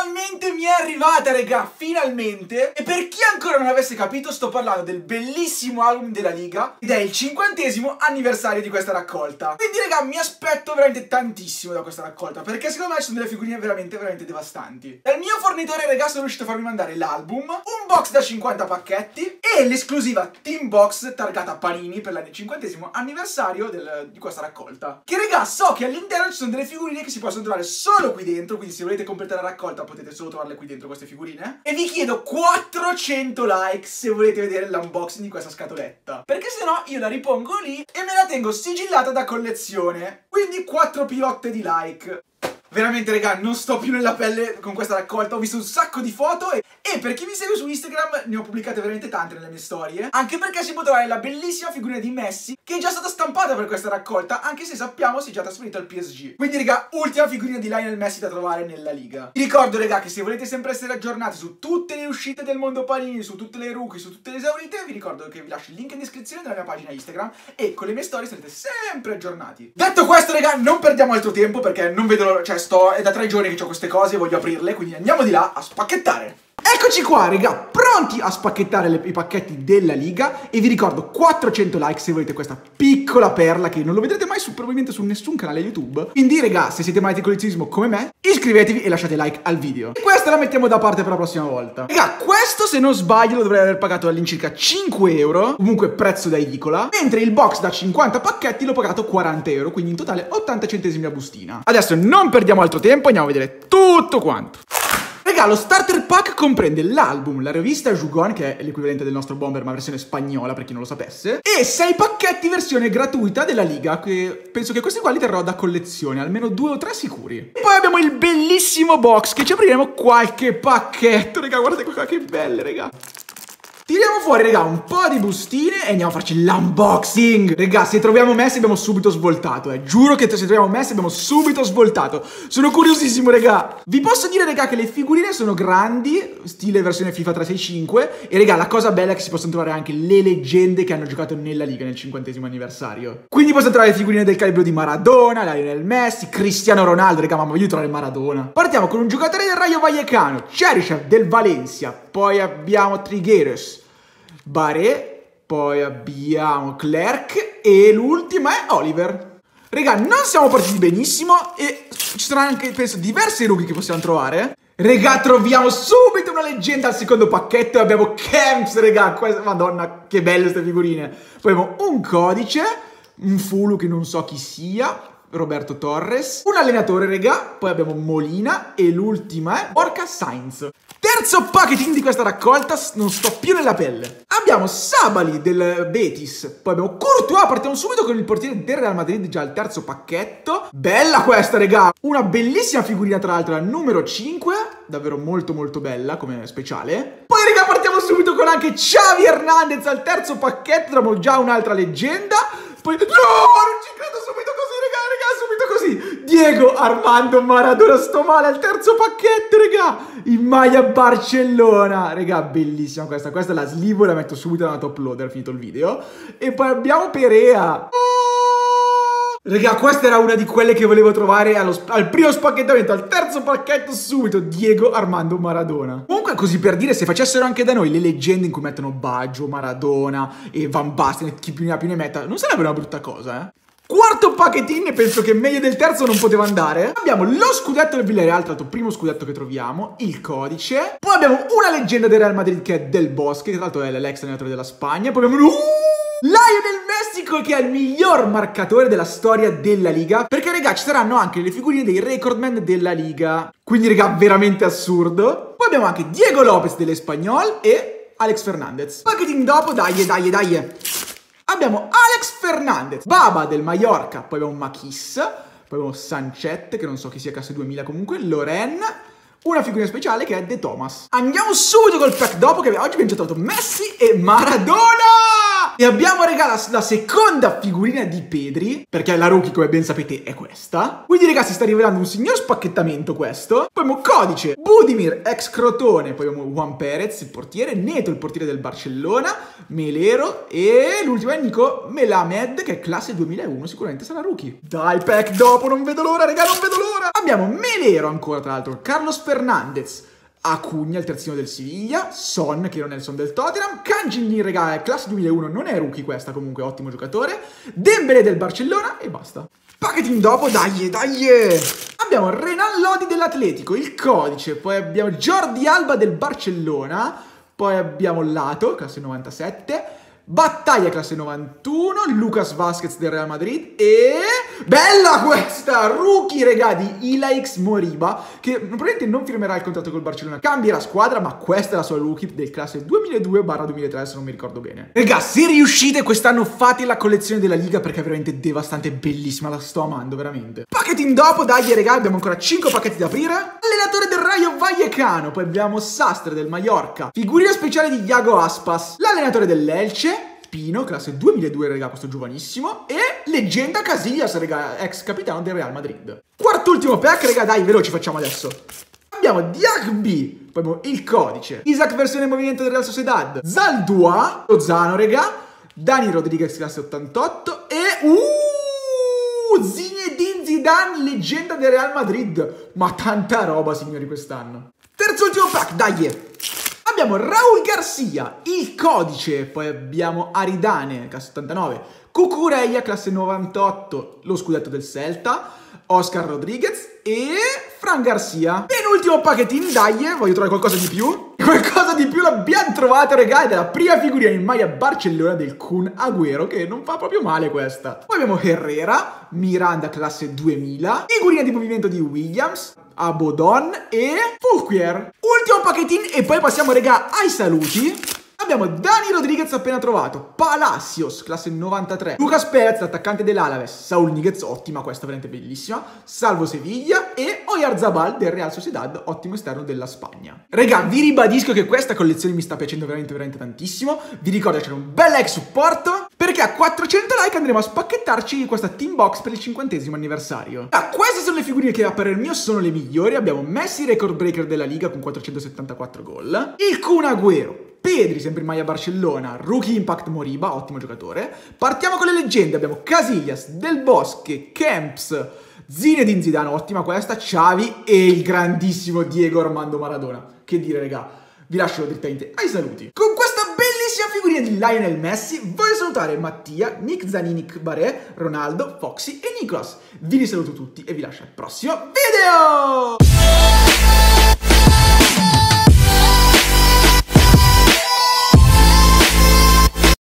Finalmente mi è arrivata, raga, finalmente. E per chi ancora non avesse capito, sto parlando del bellissimo album della Liga ed è il 50° anniversario di questa raccolta. Quindi, raga, mi aspetto veramente tantissimo da questa raccolta, perché secondo me ci sono delle figurine veramente devastanti. Dal mio fornitore, raga, sono riuscito a farmi mandare l'album, un box da 50 pacchetti e l'esclusiva Team Box targata Panini per il 50° anniversario di questa raccolta. Che, raga, so che all'interno ci sono delle figurine che si possono trovare solo qui dentro, quindi se volete completare la raccolta potete solo trovarle qui dentro queste figurine. E vi chiedo 400 like se volete vedere l'unboxing di questa scatoletta, perché se no io la ripongo lì e me la tengo sigillata da collezione. Quindi 4 pilotte di like. Veramente, raga, non sto più nella pelle con questa raccolta. Ho visto un sacco di foto e per chi mi segue su Instagram ne ho pubblicate veramente tante nelle mie storie. Anche perché si può trovare la bellissima figurina di Messi, che è già stata stampata per questa raccolta, anche se sappiamo si è già trasferito al PSG. Quindi, raga, ultima figurina di Lionel Messi da trovare nella Liga. Vi ricordo, raga, che se volete sempre essere aggiornati su tutte le uscite del mondo Panini, su tutte le rookie, su tutte le esaurite, vi ricordo che vi lascio il link in descrizione della mia pagina Instagram e con le mie storie sarete sempre aggiornati. Detto questo, raga, non perdiamo altro tempo perché non vedo, cioè è da 3 giorni che ho queste cose e voglio aprirle, quindi andiamo di là a spacchettare. Eccoci qua, raga, pronti a spacchettare i pacchetti della Liga. E vi ricordo 400 like se volete questa piccola perla che non lo vedrete mai probabilmente su nessun canale YouTube. Quindi, raga, se siete malati di collezionismo come me, iscrivetevi e lasciate like al video. E questa la mettiamo da parte per la prossima volta. Raga, questo se non sbaglio lo dovrei aver pagato all'incirca 5 euro, comunque prezzo da edicola, mentre il box da 50 pacchetti l'ho pagato 40 euro, quindi in totale 80 centesimi a bustina. Adesso non perdiamo altro tempo, andiamo a vedere tutto quanto. Raga, lo starter pack comprende l'album, la rivista Jugon, che è l'equivalente del nostro Bomber ma versione spagnola per chi non lo sapesse, e 6 pacchetti versione gratuita della Liga, che penso che questi qua li terrò da collezione, almeno 2 o 3 sicuri. E poi abbiamo il bellissimo box, che ci apriremo qualche pacchetto, raga, guardate qua che belle, raga. Tiriamo fuori, raga, un po' di bustine e andiamo a farci l'unboxing. Raga, se troviamo Messi abbiamo subito svoltato, Giuro che se troviamo Messi abbiamo subito svoltato. Sono curiosissimo, raga. Vi posso dire, raga, che le figurine sono grandi, stile versione FIFA 365. E, raga, la cosa bella è che si possono trovare anche le leggende che hanno giocato nella Liga nel 50° anniversario. Quindi possono trovare figurine del calibro di Maradona, Lionel Messi, Cristiano Ronaldo. Raga, mamma, voglio trovare Maradona. Partiamo con un giocatore del Rayo Vallecano, Cheryshev del Valencia. Poi abbiamo Trigueros, Baré, poi abbiamo Clerc e l'ultima è Oliver. Raga, non siamo partiti benissimo e ci saranno anche, penso, diversi rookie che possiamo trovare. Raga, troviamo subito una leggenda al secondo pacchetto e abbiamo Camps, raga. Madonna, che belle queste figurine. Poi abbiamo un codice, un Fulu che non so chi sia, Roberto Torres, un allenatore, raga. Poi abbiamo Molina e l'ultima è Borja Sainz. Terzo packaging di questa raccolta, non sto più nella pelle. Abbiamo Sabali del Betis, poi abbiamo Courtois, partiamo subito con il portiere del Real Madrid, già il terzo pacchetto. Bella questa, raga, una bellissima figurina tra l'altro, la numero 5, davvero molto molto bella come speciale. Poi, raga, partiamo subito con anche Xavi Hernandez al terzo pacchetto, troviamo già un'altra leggenda. Poi, no, non ci credo, subito così, raga, subito così. Diego Armando Maradona, sto male al terzo pacchetto, raga. In maglia Barcellona, raga, bellissima questa. Questa la slivo e la metto subito nella top loader, finito il video. E poi abbiamo Perea. Raga, questa era una di quelle che volevo trovare al primo spacchettamento, al terzo pacchetto subito, Diego Armando Maradona. Comunque, così per dire, se facessero anche da noi le leggende in cui mettono Baggio, Maradona e Van Basten, chi più ne ha più ne metta, non sarebbe una brutta cosa, Quarto pacchetino, e penso che meglio del terzo non poteva andare. Abbiamo lo scudetto del Villarreal, tra l'altro primo scudetto che troviamo, il codice. Poi abbiamo una leggenda del Real Madrid che è Del Bosque, che tra l'altro è l'ex allenatore della Spagna. Poi abbiamo Lionel Messi, che è il miglior marcatore della storia della Liga, perché, raga, ci saranno anche le figurine dei recordman della Liga. Quindi, raga, veramente assurdo. Poi abbiamo anche Diego Lopez dell'Espanyol e Alex Fernandez. Packaging dopo, dai. Abbiamo Alex Fernandez, Baba del Mallorca, poi abbiamo Maquis, poi abbiamo Sancet, che non so chi sia, classe 2000 comunque, Loren, una figurina speciale che è De Thomas. Andiamo subito col pack dopo, che oggi abbiamo già trovato Messi e Maradona! E abbiamo regalato la seconda figurina di Pedri, perché la rookie, come ben sapete, è questa. Quindi, ragazzi, sta rivelando un signor spacchettamento questo. Poi abbiamo Codice, Budimir, ex Crotone. Poi abbiamo Juan Perez, il portiere, Neto, il portiere del Barcellona, Melero e l'ultimo è Nico Melamed, che è classe 2001, sicuramente sarà rookie. Dai, pack dopo, non vedo l'ora, raga, non vedo l'ora. Abbiamo Melero ancora, tra l'altro, Carlos Fernandez, Acugna, il terzino del Siviglia, Son, che non è il Son del Tottenham, Kangin, regà, è classe 2001, non è rookie questa, comunque ottimo giocatore, Dembélé del Barcellona e basta. Pacchetting dopo, dai, dai! Abbiamo Renan Lodi dell'Atletico, il Codice, poi abbiamo Jordi Alba del Barcellona, poi abbiamo Lato, classe 97, Battaglia classe 91, Lucas Vázquez del Real Madrid e... Bella questa! Rookie, regà, di Ilaix Moriba, che probabilmente non firmerà il contratto col Barcellona, cambierà squadra, ma questa è la sua rookie del classe 2002-2003, se non mi ricordo bene. Regà, se riuscite quest'anno fate la collezione della Liga, perché è veramente devastante, bellissima, la sto amando, veramente. Pacchettino dopo, dai, regà, abbiamo ancora 5 pacchetti da aprire. Allenatore del Rayo Vallecano, poi abbiamo Sastre del Mallorca, figurina speciale di Iago Aspas, l'allenatore dell'Elche, Pino, classe 2002, regà, questo giovanissimo, e leggenda Casillas, regà, ex capitano del Real Madrid. Quart'ultimo pack, regà, dai, veloci facciamo adesso. Abbiamo Diakbi, poi abbiamo il Codice, Isaac versione movimento del Real Sociedad, Zaldua, Lozano, regà, Dani Rodriguez, classe 88, e... Zinedine Zidane, leggenda del Real Madrid. Ma tanta roba, signori, quest'anno. Terz'ultimo pack, dai! Abbiamo Raúl Garcia, il Codice, poi abbiamo Aridane, classe 89, Cucurella, classe 98, lo scudetto del Celta, Oscar Rodriguez e Fran Garcia. Penultimo pacchettino, dai, voglio trovare qualcosa di più. Qualcosa di più l'abbiamo trovato, regà, ed è la prima figurina in maglia Barcellona del Kun Agüero, che non fa proprio male questa. Poi abbiamo Herrera, Miranda, classe 2000, figurina di movimento di Williams, Abodon e Fulquier. Ultimo pacchettino e poi passiamo, regà, ai saluti. Abbiamo Dani Rodriguez appena trovato, Palacios, classe 93, Lucas Perez, l'attaccante dell'Alaves, Saul Niguez, ottima questa, veramente bellissima, Salvo Sevilla e Oyarzabal del Real Sociedad, ottimo esterno della Spagna. Regà, vi ribadisco che questa collezione mi sta piacendo veramente tantissimo, vi ricordo che c'è un bel like supporto, perché a 400 like andremo a spacchettarci questa team box per il 50° anniversario. Queste sono le figurine che a parer mio sono le migliori. Abbiamo Messi, record breaker della Liga con 474 gol, il Kun Agüero, Pedri, sempre in maglia Barcellona, rookie impact Moriba, ottimo giocatore. Partiamo con le leggende, abbiamo Casillas, Del Bosque, Camps, Zinedine Zidane, ottima questa, Xavi e il grandissimo Diego Armando Maradona. Che dire, regà, vi lascio direttamente ai saluti. Con questa bellissima figurina di Lionel Messi voglio salutare Mattia, Nick Zanini, Baré, Ronaldo, Foxy e Nicolas. Vi saluto tutti e vi lascio al prossimo video!